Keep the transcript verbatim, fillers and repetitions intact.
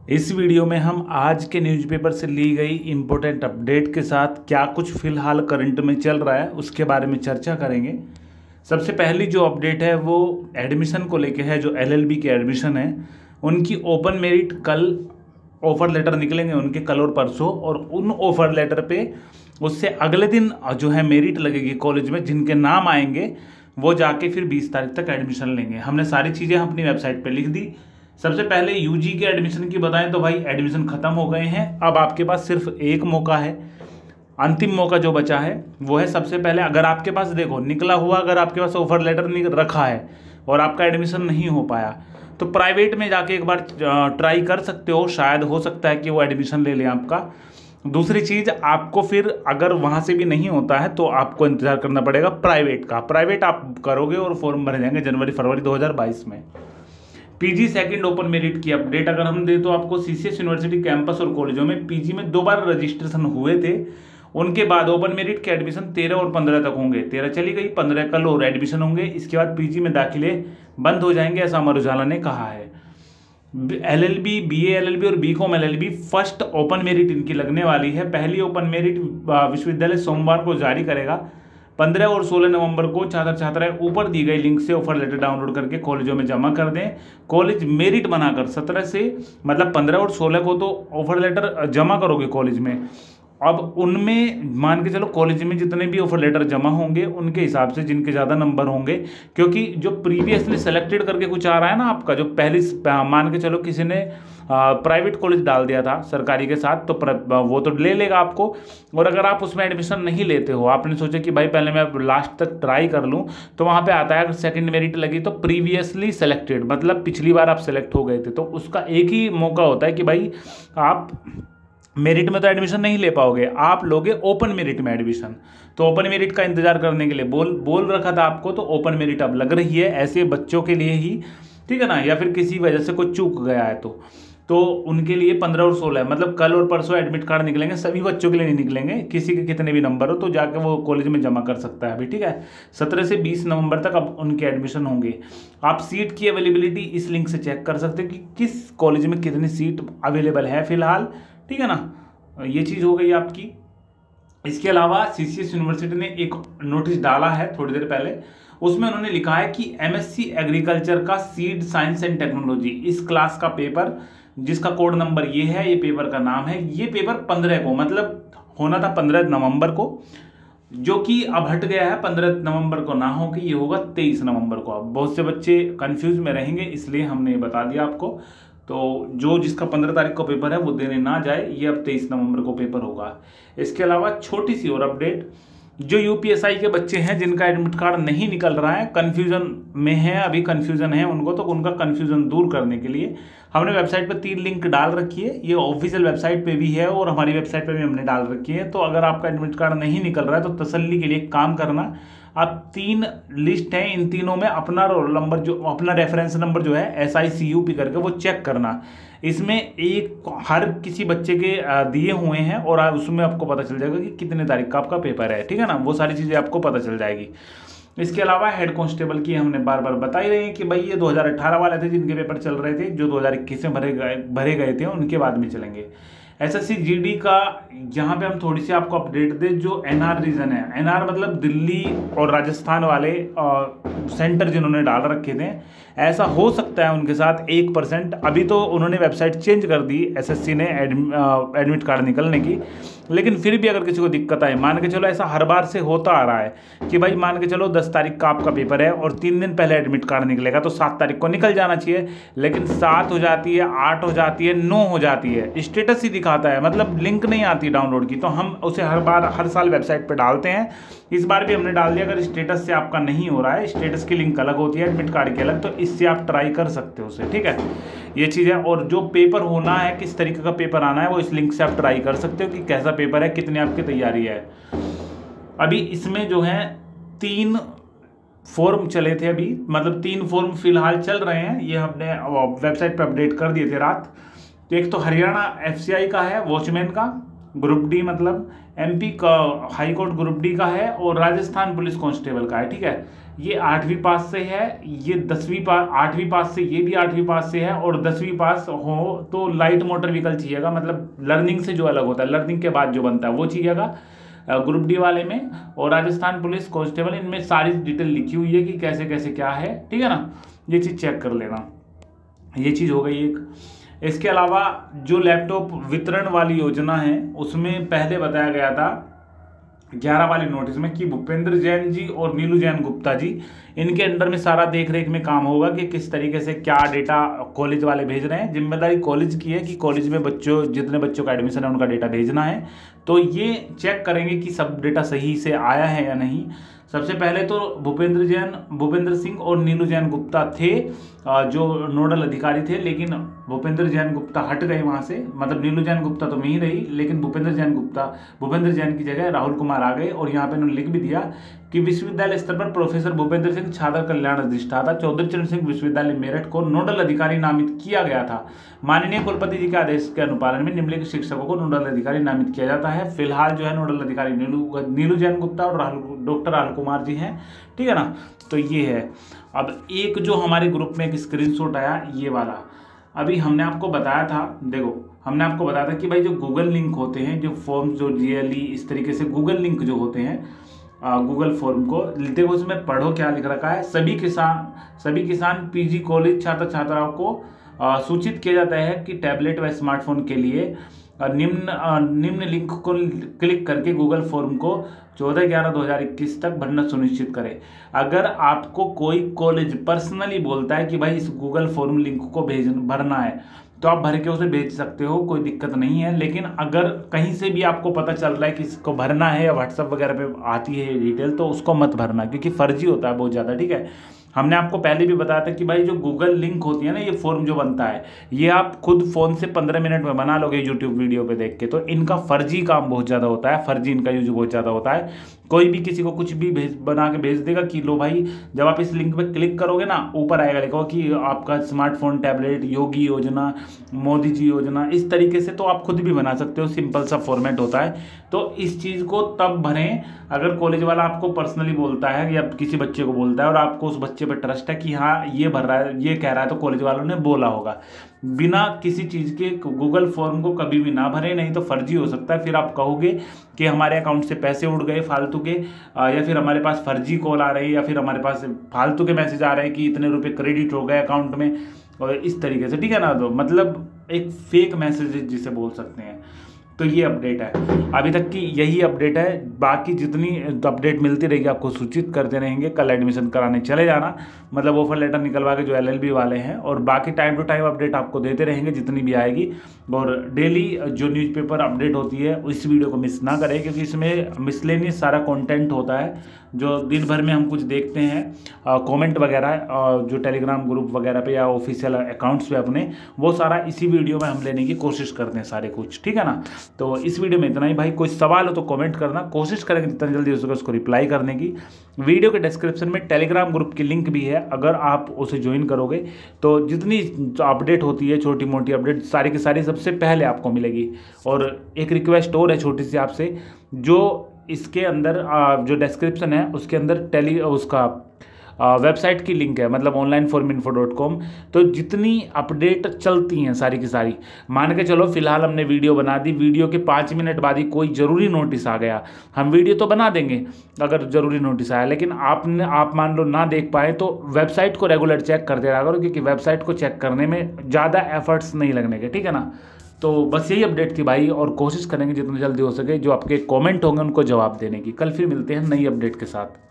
इस वीडियो में हम आज के न्यूज़पेपर से ली गई इम्पोर्टेंट अपडेट के साथ क्या कुछ फिलहाल करंट में चल रहा है उसके बारे में चर्चा करेंगे। सबसे पहली जो अपडेट है वो एडमिशन को लेके है। जो एलएलबी के एडमिशन है उनकी ओपन मेरिट कल ऑफ़र लेटर निकलेंगे उनके कल और परसों, और उन ऑफ़र लेटर पे उससे अगले दिन जो है मेरिट लगेगी कॉलेज में। जिनके नाम आएंगे वो जाके फिर बीस तारीख तक एडमिशन लेंगे। हमने सारी चीज़ें अपनी वेबसाइट पे लिख दी। सबसे पहले यूजी के एडमिशन की बताएं तो भाई एडमिशन ख़त्म हो गए हैं। अब आपके पास सिर्फ एक मौका है, अंतिम मौका जो बचा है वो है सबसे पहले, अगर आपके पास देखो निकला हुआ, अगर आपके पास ऑफर लेटर रखा है और आपका एडमिशन नहीं हो पाया तो प्राइवेट में जाके एक बार ट्राई कर सकते हो, शायद हो सकता है कि वो एडमिशन ले लें आपका। दूसरी चीज़, आपको फिर अगर वहाँ से भी नहीं होता है तो आपको इंतज़ार करना पड़ेगा प्राइवेट का। प्राइवेट आप करोगे और फॉर्म भर जाएंगे जनवरी फरवरी दो हज़ार बाईस में। पीजी सेकंड ओपन मेरिट की अपडेट अगर हम दें तो आपको सीसीएस यूनिवर्सिटी कैंपस और कॉलेजों में पीजी में दो बार रजिस्ट्रेशन हुए थे, उनके बाद ओपन मेरिट के एडमिशन तेरह और पंद्रह तक होंगे। तेरह चली गई, पंद्रह कल और एडमिशन होंगे। इसके बाद पीजी में दाखिले बंद हो जाएंगे, ऐसा अमर उजाला ने कहा है। एलएलबी, बीए एलएलबी और BCom LLB first open merit इनकी लगने वाली है। पहली ओपन मेरिट विश्वविद्यालय सोमवार को जारी करेगा। पंद्रह और सोलह नवंबर को छात्र छात्राएं ऊपर दी गई लिंक से ऑफर लेटर डाउनलोड करके कॉलेजों में जमा कर दें। कॉलेज मेरिट बनाकर सत्रह से मतलब पंद्रह और सोलह को तो ऑफर लेटर जमा करोगे कॉलेज में। अब उनमें मान के चलो कॉलेज में जितने भी ऑफर लेटर जमा होंगे उनके हिसाब से जिनके ज़्यादा नंबर होंगे, क्योंकि जो प्रीवियसली सेलेक्टेड करके कुछ आ रहा है ना आपका, जो पहले मान के चलो किसी ने प्राइवेट कॉलेज डाल दिया था सरकारी के साथ तो वो तो ले लेगा आपको। और अगर आप उसमें एडमिशन नहीं लेते हो, आपने सोचा कि भाई पहले मैं लास्ट तक ट्राई कर लूँ, तो वहाँ पे आता है अगर सेकंड मेरिट लगी तो प्रीवियसली सेलेक्टेड, मतलब पिछली बार आप सेलेक्ट हो गए थे, तो उसका एक ही मौका होता है कि भाई आप मेरिट में तो एडमिशन नहीं ले पाओगे, आप लोगे ओपन मेरिट में एडमिशन। तो ओपन मेरिट का इंतजार करने के लिए बोल बोल रखा था आपको, तो ओपन मेरिट अब लग रही है ऐसे बच्चों के लिए ही, ठीक है ना, या फिर किसी वजह से कोई चूक गया है तो तो उनके लिए पंद्रह और सोलह मतलब कल और परसों एडमिट कार्ड निकलेंगे। सभी बच्चों के लिए नहीं निकलेंगे, किसी के कितने भी नंबर हो तो जाके वो कॉलेज में जमा कर सकता है अभी, ठीक है। सत्रह से बीस नवंबर तक अब उनके एडमिशन होंगे। आप सीट की अवेलेबिलिटी इस लिंक से चेक कर सकते हो कि किस कॉलेज में कितनी सीट अवेलेबल है फिलहाल, ठीक है ना। ये चीज़ हो गई आपकी। इसके अलावा सीसीएस यूनिवर्सिटी ने एक नोटिस डाला है थोड़ी देर पहले, उसमें उन्होंने लिखा है कि एमएससी एग्रीकल्चर का सीड साइंस एंड टेक्नोलॉजी इस क्लास का पेपर, जिसका कोड नंबर ये है, ये पेपर का नाम है, ये पेपर पंद्रह को मतलब होना था पंद्रह नवंबर को, जो कि अब हट गया है। पंद्रह नवंबर को ना हो कि ये होगा तेईस नवंबर को। अब बहुत से बच्चे कंफ्यूज में रहेंगे, इसलिए हमने ये बता दिया आपको। तो जो जिसका पंद्रह तारीख को पेपर है वो देने ना जाए, ये अब तेईस नवंबर को पेपर होगा। इसके अलावा छोटी सी और अपडेट, जो यूपीएसआई के बच्चे हैं जिनका एडमिट कार्ड नहीं निकल रहा है, कन्फ्यूजन में है, अभी कन्फ्यूजन है उनको, तो उनका कन्फ्यूजन दूर करने के लिए हमने वेबसाइट पर तीन लिंक डाल रखी है। ये ऑफिशियल वेबसाइट पे भी है और हमारी वेबसाइट पे भी हमने डाल रखी है। तो अगर आपका एडमिट कार्ड नहीं निकल रहा है तो तसल्ली के लिए एक काम करना, आप तीन लिस्ट हैं, इन तीनों में अपना रोल नंबर जो अपना रेफरेंस नंबर जो है S I C U P करके वो चेक करना। इसमें एक हर किसी बच्चे के दिए हुए हैं और उसमें आपको पता चल जाएगा कि कितने तारीख का आपका पेपर है, ठीक है ना, वो सारी चीज़ें आपको पता चल जाएगी। इसके अलावा हेड कांस्टेबल की हमने बार बार बताई रही है कि भाई ये दो हज़ार अठारह वाले थे जिनके पेपर चल रहे थे, जो दो हज़ार इक्कीस में भरे गए भरे गए थे उनके बाद में चलेंगे। एसएससी जीडी का यहाँ पे हम थोड़ी सी आपको अपडेट दें, जो एनआर रीजन है, एनआर मतलब दिल्ली और राजस्थान वाले सेंटर जिन्होंने डाल रखे थे, ऐसा हो सकता है उनके साथ एक परसेंट। अभी तो उन्होंने वेबसाइट चेंज कर दी एसएससी ने एडमिट कार्ड निकलने की, लेकिन फिर भी अगर किसी को दिक्कत आए, मान के चलो ऐसा हर बार से होता आ रहा है कि भाई मान के चलो दस तारीख का आपका पेपर है और तीन दिन पहले एडमिट कार्ड निकलेगा तो सात तारीख को निकल जाना चाहिए, लेकिन सात हो जाती है, आठ हो जाती है, नौ हो जाती है, स्टेटस ही दिखाता है, मतलब लिंक नहीं आती डाउनलोड की। तो हम उसे हर बार हर साल वेबसाइट पर डालते हैं, इस बार भी हमने डाल दिया। अगर स्टेटस से आपका नहीं हो रहा है, स्टेटस की लिंक अलग होती है, एडमिट कार्ड की अलग, तो इससे आप ट्राई कर सकते हो उसे, ठीक है। ये चीज़ है। और जो पेपर होना है, किस तरीके का पेपर आना है, वो इस लिंक से आप ट्राई कर सकते हो कि कैसा पेपर है, कितनी आपकी तैयारी है। अभी इसमें जो है तीन फॉर्म चले थे अभी, मतलब तीन फॉर्म फिलहाल चल रहे हैं, ये हमने वेबसाइट पर अपडेट कर दिए थे रात। तो एक तो हरियाणा एफसीआई का है वॉचमैन का, ग्रुप डी मतलब एमपी का हाई कोर्ट ग्रुप डी का है और राजस्थान पुलिस कांस्टेबल का है, ठीक है। ये आठवीं पास से है, ये दसवीं पास आठवीं पास से, ये भी आठवीं पास से है और दसवीं पास हो तो लाइट मोटर व्हीकल चाहिएगा, मतलब लर्निंग से जो अलग होता है, लर्निंग के बाद जो बनता है वो चाहिएगा ग्रुप डी वाले में। और राजस्थान पुलिस कांस्टेबल, इनमें सारी डिटेल लिखी हुई है कि कैसे कैसे क्या है, ठीक है ना, ये चीज़ चेक कर लेना। ये चीज़ हो गई एक। इसके अलावा जो लैपटॉप वितरण वाली योजना है उसमें पहले बताया गया था ग्यारह वाले नोटिस में कि भूपेंद्र जैन जी और नीलू जैन गुप्ता जी, इनके अंडर में सारा देख रेख में काम होगा कि किस तरीके से क्या डेटा कॉलेज वाले भेज रहे हैं। जिम्मेदारी कॉलेज की है कि कॉलेज में बच्चों जितने बच्चों का एडमिशन है उनका डेटा भेजना है, तो ये चेक करेंगे कि सब डेटा सही से आया है या नहीं। सबसे पहले तो भूपेंद्र जैन भूपेंद्र सिंह और नीलू जैन गुप्ता थे जो नोडल अधिकारी थे, लेकिन भूपेंद्र जैन गुप्ता हट गए वहाँ से, मतलब नीलू जैन गुप्ता तो वहीं रही, लेकिन भूपेंद्र जैन गुप्ता भूपेंद्र जैन की जगह राहुल कुमार आ गए। और यहाँ पे उन्होंने लिख भी दिया कि विश्वविद्यालय स्तर पर प्रोफेसर भूपेंद्र सिंह छात्र कल्याण अधिष्ठाता चौधरी चरण सिंह विश्वविद्यालय मेरठ को नोडल अधिकारी नामित किया गया था। माननीय कुलपति जी के आदेश के अनुपालन में निम्नलिखित शिक्षकों को नोडल अधिकारी नामित किया जाता है। फिलहाल जो है नोडल अधिकारी नीलू नीलू जैन गुप्ता और राहुल डॉक्टर राहुल कुमार जी हैं, ठीक है ना। तो ये है। अब एक जो हमारे ग्रुप में एक स्क्रीनशॉट आया ये वाला, अभी हमने आपको बताया था, देखो हमने आपको बताया था कि भाई जो गूगल लिंक होते हैं, जो फॉर्म जो जीएलई इस तरीके से गूगल लिंक जो होते हैं गूगल फॉर्म को, देखो उसमें पढ़ो क्या लिख रखा है। सभी किसान सभी किसान पीजी कॉलेज छात्र छात्राओं को आ, सूचित किया जाता है कि टैबलेट व स्मार्टफोन के लिए निम्न निम्न लिंक को क्लिक करके गूगल फॉर्म को चौदह ग्यारह दो हज़ार इक्कीस तक भरना सुनिश्चित करें। अगर आपको कोई कॉलेज पर्सनली बोलता है कि भाई इस गूगल फॉर्म लिंक को भेज भरना है तो आप भर के उसे भेज सकते हो, कोई दिक्कत नहीं है। लेकिन अगर कहीं से भी आपको पता चल रहा है कि इसको भरना है या व्हाट्सएप वगैरह पे आती है ये डिटेल, तो उसको मत भरना, क्योंकि फर्जी होता है बहुत ज़्यादा, ठीक है। हमने आपको पहले भी बताया था कि भाई जो गूगल लिंक होती है ना, ये फॉर्म जो बनता है ये आप खुद फ़ोन से पंद्रह मिनट में बना लोगे यूट्यूब वीडियो पे देख के, तो इनका फर्जी काम बहुत ज़्यादा होता है, फर्जी इनका यूज बहुत ज़्यादा होता है। कोई भी किसी को कुछ भी भेज बना के भेज देगा कि लो भाई, जब आप इस लिंक पे क्लिक करोगे ना ऊपर आएगा लिखा कि आपका स्मार्टफोन टैबलेट योगी योजना मोदी जी योजना, इस तरीके से तो आप खुद भी बना सकते हो, सिंपल सा फॉर्मेट होता है। तो इस चीज़ को तब भरें अगर कॉलेज वाला आपको पर्सनली बोलता है या किसी बच्चे को बोलता है और आपको उस बच्चे पर ट्रस्ट है कि हाँ ये भर रहा है, ये कह रहा है, तो कॉलेज वालों ने बोला होगा। बिना किसी चीज़ के गूगल फॉर्म को कभी भी ना भरें, नहीं तो फर्जी हो सकता है। फिर आप कहोगे कि हमारे अकाउंट से पैसे उड़ गए फालतू के, या फिर हमारे पास फर्जी कॉल आ रही है, या फिर हमारे पास फालतू के मैसेज आ रहे हैं कि इतने रुपए क्रेडिट हो गए अकाउंट में, और इस तरीके से, ठीक है ना। तो मतलब एक फेक मैसेज जिसे बोल सकते हैं। तो ये अपडेट है, अभी तक की यही अपडेट है। बाकी जितनी अपडेट मिलती रहेगी आपको सूचित करते रहेंगे। कल एडमिशन कराने चले जाना, मतलब ऑफर लेटर निकलवा के जो एलएलबी वाले हैं, और बाकी टाइम टू टाइम अपडेट आपको देते रहेंगे जितनी भी आएगी। और डेली जो न्यूज़पेपर अपडेट होती है इस वीडियो को मिस ना करें, क्योंकि इसमें मिसलेनियस सारा कंटेंट होता है जो दिन भर में हम कुछ देखते हैं कमेंट वगैरह, जो टेलीग्राम ग्रुप वगैरह पे या ऑफिशियल अकाउंट्स पे अपने, वो सारा इसी वीडियो में हम लेने की कोशिश करते हैं सारे कुछ, ठीक है ना। तो इस वीडियो में इतना ही भाई। कोई सवाल हो तो कमेंट करना, कोशिश करेंगे जितना जल्दी हो सके उसको रिप्लाई करने की। वीडियो के डिस्क्रिप्शन में टेलीग्राम ग्रुप की लिंक भी है, अगर आप उसे ज्वाइन करोगे तो जितनी अपडेट होती है छोटी मोटी अपडेट सारी की सारी सबसे पहले आपको मिलेगी। और एक रिक्वेस्ट और है छोटी सी आपसे, जो इसके अंदर जो डिस्क्रिप्शन है उसके अंदर टेली उसका वेबसाइट की लिंक है, मतलब online form info dot com. तो जितनी अपडेट चलती हैं सारी की सारी, मान के चलो फिलहाल हमने वीडियो बना दी, वीडियो के पाँच मिनट बाद ही कोई ज़रूरी नोटिस आ गया, हम वीडियो तो बना देंगे अगर ज़रूरी नोटिस आया, लेकिन आपने आप मान लो ना देख पाए तो वेबसाइट को रेगुलर चेक करते रहा करो, क्योंकि वेबसाइट को चेक करने में ज़्यादा एफर्ट्स नहीं लगने के, ठीक है ना। तो बस यही अपडेट थी भाई, और कोशिश करेंगे जितना जल्दी हो सके जो आपके कमेंट होंगे उनको जवाब देने की। कल फिर मिलते हैं नई अपडेट के साथ।